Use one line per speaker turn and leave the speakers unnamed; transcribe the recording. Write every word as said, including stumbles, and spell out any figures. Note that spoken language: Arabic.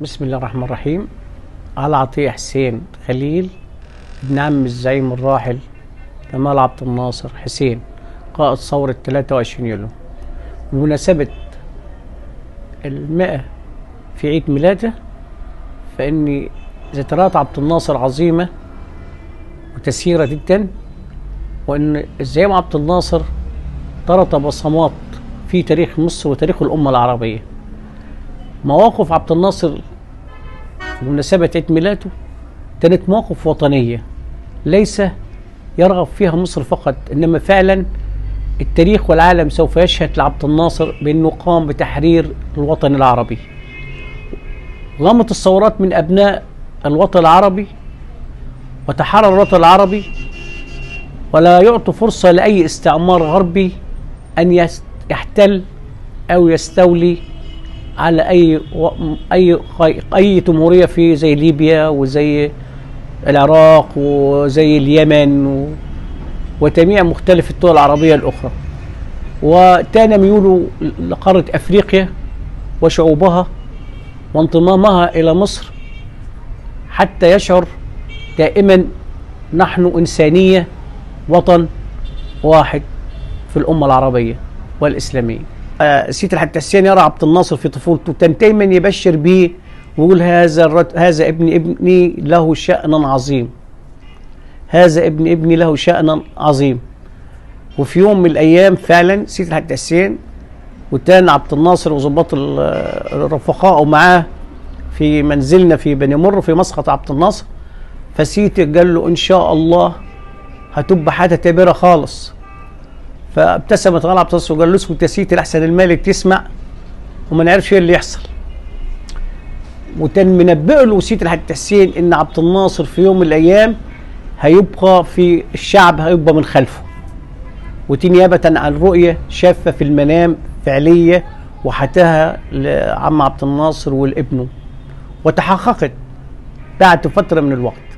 بسم الله الرحمن الرحيم. على عطية حسين خليل ابن عم الزعيم الراحل جمال عبد الناصر حسين قائد ثورة ثلاثة وعشرين يوليو، بمناسبة المئة في عيد ميلاده، فإن ذكريات عبد الناصر عظيمة وتسيرة جدا، وإن الزعيم عبد الناصر ترك بصمات في تاريخ مصر وتاريخ الأمة العربية. مواقف عبد الناصر بمناسبة عيد ميلاده كانت مواقف وطنية ليس يرغب فيها مصر فقط، إنما فعلا التاريخ والعالم سوف يشهد لعبد الناصر بأنه قام بتحرير الوطن العربي. قامت الثورات من أبناء الوطن العربي وتحرر الوطن العربي، ولا يعطي فرصة لأي استعمار غربي أن يحتل أو يستولي على أي أي أي جمهورية في زي ليبيا وزي العراق وزي اليمن وجميع مختلف الدول العربية الأخرى. وكان ميوله لقارة أفريقيا وشعوبها وانضمامها إلى مصر حتى يشعر دائما نحن إنسانية وطن واحد في الأمة العربية والإسلامية. سيد الحاج حسين يرى عبد الناصر في طفولته، كان دايما يبشر بيه ويقول هذا الرد هذا ابن ابني له شأن عظيم، هذا ابن ابني له شأن عظيم. وفي يوم من الأيام فعلا سيد الحاج حسين وكان عبد الناصر وظباط الرفقاء معاه في منزلنا في بني مر في مسقط عبد الناصر، فسيتي قال له إن شاء الله هتبقى حاجة كبيرة خالص. فابتسمت غالة عبد الناصر وقال له اسكت يا سيتي لأحسن الملك تسمع وما نعرفش ايه اللي يحصل. وكان منبئ له سيدي الحاج حسين ان عبد الناصر في يوم من الايام هيبقى في الشعب، هيبقى من خلفه، ودي نيابة عن رؤية شافة في المنام فعلية وحكاها لعم عبد الناصر والابنه، وتحققت بعد فترة من الوقت.